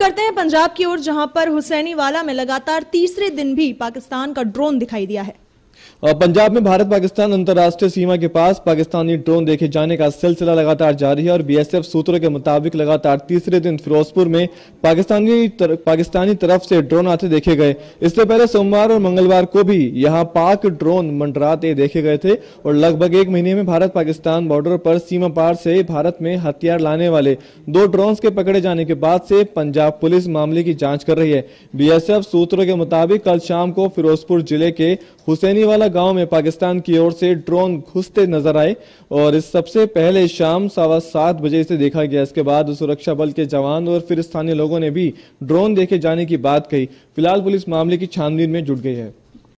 करते हैं पंजाब की ओर, जहां पर हुसैनीवाला में लगातार तीसरे दिन भी पाकिस्तान का ड्रोन दिखाई दिया है। और पंजाब में भारत पाकिस्तान अंतर्राष्ट्रीय सीमा के पास पाकिस्तानी ड्रोन देखे जाने का सिलसिला लगातार जारी है और बीएसएफ सूत्रों के मुताबिक लगातार तीसरे दिन फिरोजपुर में पाकिस्तानी तरफ से ड्रोन आते देखे गए। इससे पहले सोमवार और मंगलवार को भी यहां पाक ड्रोन मंडराते देखे गए थे और लगभग एक महीने में भारत पाकिस्तान बॉर्डर पर सीमा पार से भारत में हथियार लाने वाले 2 ड्रोन के पकड़े जाने के बाद से पंजाब पुलिस मामले की जांच कर रही है। बीएसएफ सूत्रों के मुताबिक कल शाम को फिरोजपुर जिले के हुसैनीवाला गांव में पाकिस्तान की ओर से ड्रोन घुसते नजर आए और इस सबसे पहले शाम 7:15 बजे इसे देखा गया। इसके बाद सुरक्षा बल के जवान और फिर स्थानीय लोगों ने भी ड्रोन देखे जाने की बात कही। फिलहाल पुलिस मामले की छानबीन में जुट गई है।